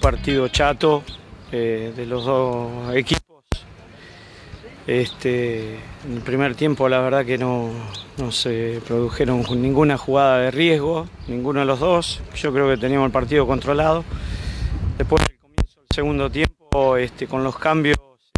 partido chato de los dos equipos. En el primer tiempo la verdad que no se produjeron ninguna jugada de riesgo, ninguno de los dos. Yo creo que teníamos el partido controlado. Después del comienzo del segundo tiempo, con los cambios,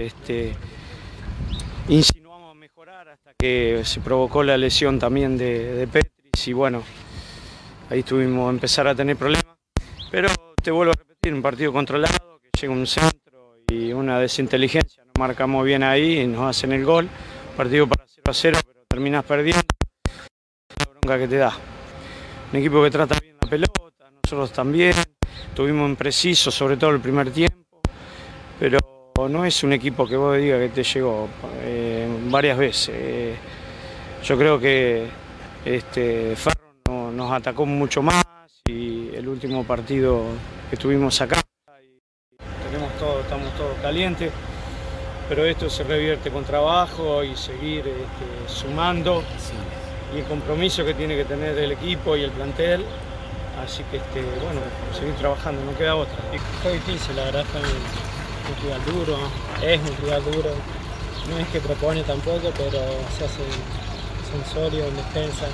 insinuamos mejorar hasta que se provocó la lesión también de Petris y bueno, ahí tuvimos que empezar a tener problemas. Pero te vuelvo a repetir, un partido controlado, que llega un centro y una desinteligencia, nos marcamos bien ahí y nos hacen el gol. Partido para 0-0, pero terminás perdiendo, la bronca que te da. Un equipo que trata bien la pelota, nosotros también, tuvimos imprecisos, sobre todo el primer tiempo, pero no es un equipo que vos digas que te llegó varias veces. Yo creo que Ferro nos atacó mucho más y el último partido que tuvimos acá, estamos todos calientes, pero esto se revierte con trabajo y seguir sumando y el compromiso que tiene que tener el equipo y el plantel, así que bueno, seguir trabajando, no queda otra. Fue difícil, la verdad fue un rival duro, es un rival duro, no es que propone tampoco, pero se hace sólido en defensa.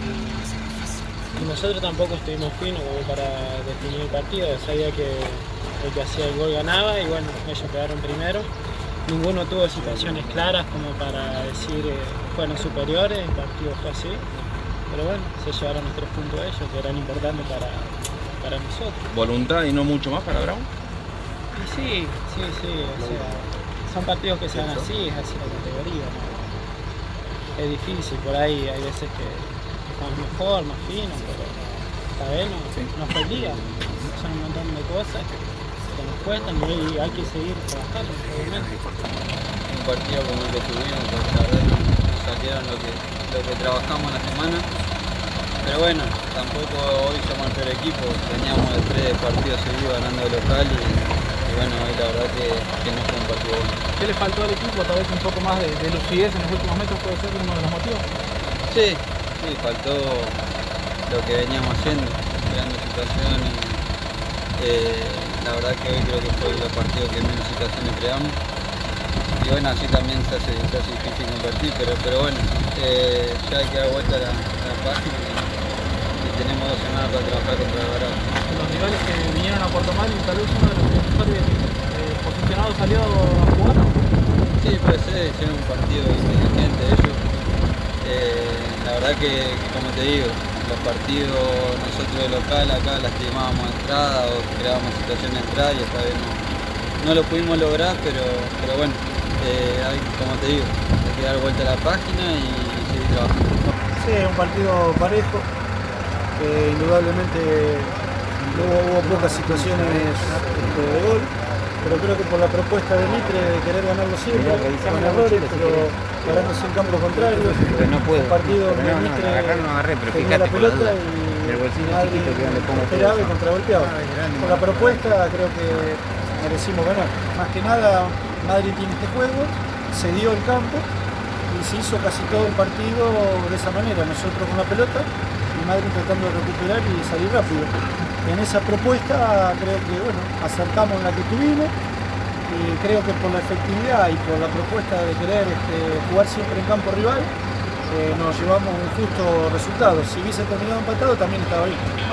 Y nosotros tampoco estuvimos finos como para definir el partido, sabía que el que hacía el gol ganaba y bueno, ellos quedaron primero. Ninguno tuvo situaciones claras como para decir fueron superiores, el partido fue así. Pero bueno, se llevaron los 3 puntos ellos que eran importantes para nosotros. ¿Voluntad y no mucho más para Brown? Y sí, o sea, son partidos que se dan así, es así la categoría, ¿no? Es difícil, por ahí hay veces que estamos mejor, más finos, pero esta vez no fue el día. Son un montón de cosas que nos cuestan y hay que seguir trabajando, obviamente. Un partido como el que tuvimos, pues la verdad nos salieron lo que trabajamos en la semana. Pero bueno, tampoco hoy somos el peor equipo, teníamos 3 partidos seguidos ganando de local y bueno, hoy la verdad que no fue un partido bueno. ¿Qué le faltó al equipo? Tal vez un poco más de lucidez en los últimos metros, puede ser uno de los motivos. Sí, faltó lo que veníamos haciendo, creando situaciones. La verdad que hoy creo que fue el partido que menos situaciones creamos. Y bueno, así también se hace difícil compartir, pero bueno, ya hay que dar vuelta a la página y tenemos 2 semanas para trabajar contra el Alvarado. Los rivales que vinieron a Puerto Madryn, tal vez uno de los mejores posicionados salió a jugar. Sí, puede ser, hicieron un partido inteligente ellos. La verdad que como te digo, los partidos nosotros de local acá lastimábamos entrada o creábamos situaciones de entrada y esta vez no lo pudimos lograr, pero bueno, como te digo, hay que dar vuelta a la página y seguir trabajando. Sí, un partido parejo, indudablemente hubo pocas situaciones de gol, pero creo que por la propuesta de Mitre de querer ganarlo siempre, con errores, pero parándose en campo contrario, un partido donde Mitre tenía la pelota y nadie esperaba y contragolpeaba. Por la propuesta creo que merecimos ganar. Más que nada, Madrid tiene este juego, se dio el campo y se hizo casi todo el partido de esa manera, nosotros con la pelota y Madrid tratando de recuperar y salir rápido. En esa propuesta creo que bueno, acertamos en la que tuvimos y creo que por la efectividad y por la propuesta de querer jugar siempre en campo rival nos llevamos un justo resultado. Si hubiese terminado empatado también estaba bien.